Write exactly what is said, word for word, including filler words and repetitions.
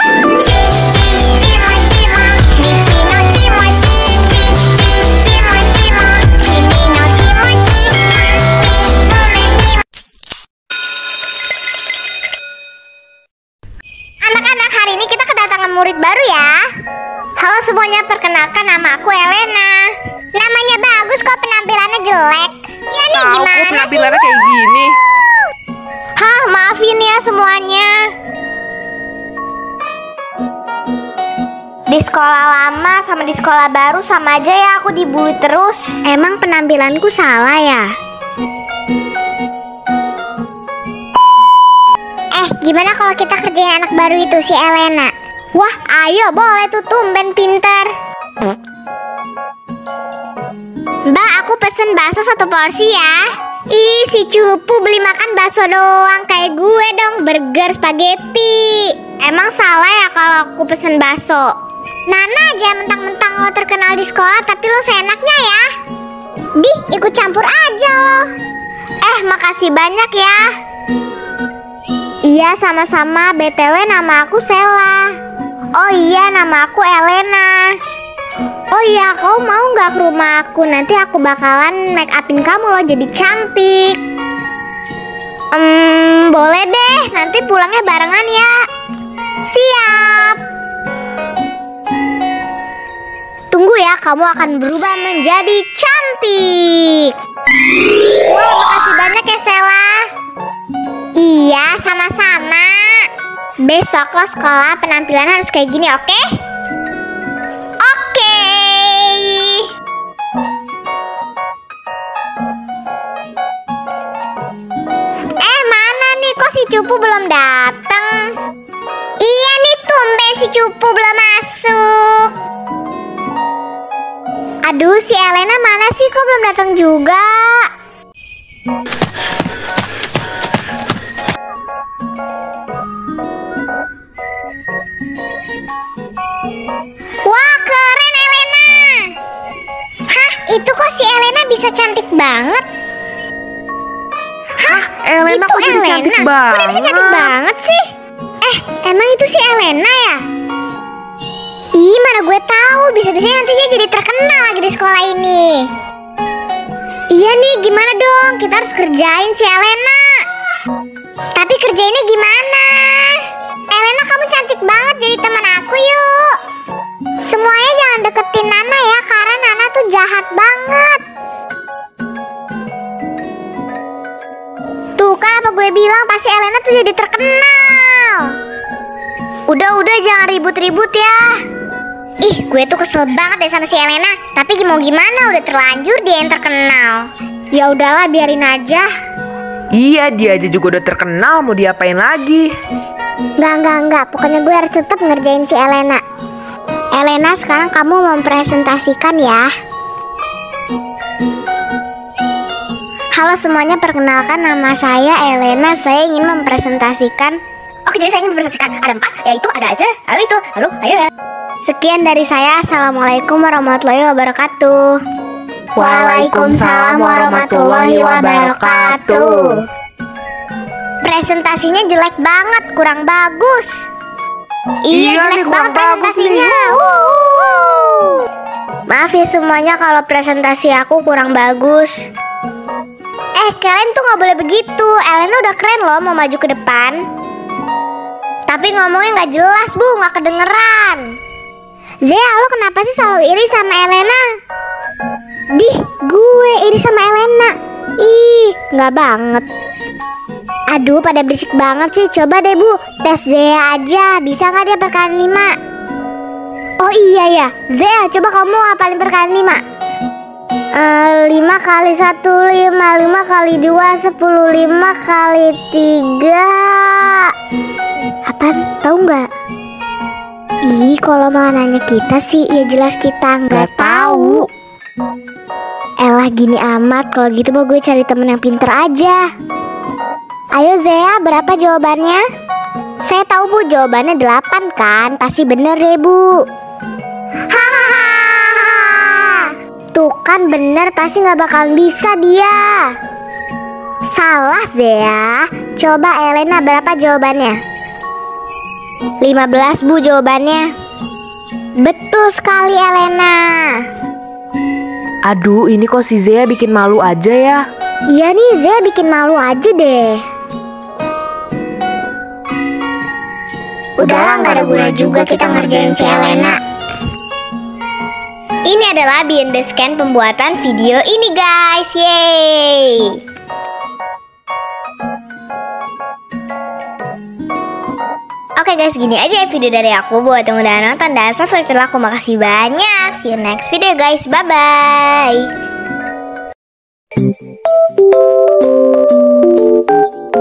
Anak-anak, hari ini kita kedatangan murid baru ya. Halo semuanya, perkenalkan nama aku Elena. Namanya bagus kok, penampilannya jelek. Ya nih, Tahu gimana kok sih? penampilannya kayak gini. Hah, maafin ya semuanya. Di sekolah lama sama di sekolah baru sama aja ya, aku dibully terus. Emang penampilanku salah ya? Eh, gimana kalau kita kerjain anak baru itu, si Elena? Wah, ayo boleh tuh, tumben pinter. Mbak, aku pesen bakso satu porsi ya. Ih, si cupu beli makan bakso doang. Kayak gue dong, burger, spaghetti. Emang salah ya kalau aku pesen bakso? Nana aja mentang-mentang lo terkenal di sekolah, tapi lo seenaknya ya. Di, ikut campur aja lo. Eh, makasih banyak ya. Iya, sama-sama. B T W nama aku Sela. Oh iya, nama aku Elena. Oh iya, kau mau nggak ke rumah aku? Nanti aku bakalan make upin kamu loh jadi cantik. Hmm, boleh deh. Nanti pulangnya barengan ya. Siap. Tunggu ya, kamu akan berubah menjadi cantik. Wah, makasih banyak ya Sela. Iya, sama-sama. Besok lo sekolah penampilan harus kayak gini, oke? Okay? Oke. Okay. Eh, mana nih, kok si cupu belum datang? Iya nih, tumben si cupu belum masuk. Aduh, si Elena mana sih, kok belum datang juga? Wah, keren Elena. Hah, itu kok si Elena bisa cantik banget? Hah, Elena itu kok jadi Elena? cantik Kok dia banget? bisa cantik banget sih? Eh, emang itu si Elena ya? Ih, mana gue tahu, bisa-bisanya nanti dia jadi terkenal lagi di sekolah ini. Iya nih, gimana dong? Kita harus kerjain si Elena. Tapi kerjainnya gimana? Elena, kamu cantik banget, jadi teman aku yuk. Semuanya jangan deketin Nana ya, karena Nana tuh jahat banget. Tuh kan apa gue bilang, pasti Elena tuh jadi terkenal. Udah-udah jangan ribut-ribut ya. Ih, gue tuh kesel banget deh sama si Elena. Tapi mau gimana, udah terlanjur dia yang terkenal. Ya udahlah, biarin aja. Iya, dia aja juga udah terkenal, mau diapain lagi? Enggak, enggak, enggak. Pokoknya gue harus tetap ngerjain si Elena. Elena, sekarang kamu mempresentasikan ya. Halo semuanya, perkenalkan nama saya Elena. Saya ingin mempresentasikan. Oke, jadi saya ingin mempresentasikan ada empat, yaitu ada aja, lalu itu, lalu ayo ya. Sekian dari saya. Assalamualaikum warahmatullahi wabarakatuh. Waalaikumsalam warahmatullahi wabarakatuh. Presentasinya jelek banget, kurang bagus. Iya, Iya jelek nih, banget kurang bagus presentasinya. nih. Wuh. Maaf ya semuanya kalau presentasi aku kurang bagus. Eh, kalian tuh nggak boleh begitu. Elena udah keren loh, mau maju ke depan. Tapi ngomongnya nggak jelas bu, nggak kedengeran. Zea, lo kenapa sih selalu iri sama Elena? Dih, gue iri sama Elena. Ih, nggak banget. Aduh, pada berisik banget sih. Coba deh bu, tes Zea aja. Bisa nggak dia perkalian lima? Oh iya ya, Zea, coba kamu ngapalin perkalian lima. Uh, lima kali satu, lima. Lima kali dua, sepuluh. Lima kali tiga. Apaan? Tahu nggak? Ih, kalau malah nanya kita sih, ya jelas kita nggak tahu. Elah, gini amat. Kalau gitu mah gue cari temen yang pinter aja. Ayo Zea, berapa jawabannya? Saya tahu bu, jawabannya delapan kan? Pasti bener deh bu. Hahaha. Tuh kan bener, pasti nggak bakalan bisa dia. Salah Zea. Coba Elena, berapa jawabannya? lima belas Bu jawabannya. Betul sekali Elena. Aduh, ini kok si Zea bikin malu aja ya. Iya nih, Zea bikin malu aja deh. Udahlah, gak ada guna juga kita ngerjain si Elena. Ini adalah behind the scan pembuatan video ini guys. Yeay. Oke guys, gini aja ya video dari aku. Buat yang udah nonton dan subscribe channel aku, makasih banyak. See you next video guys, bye bye.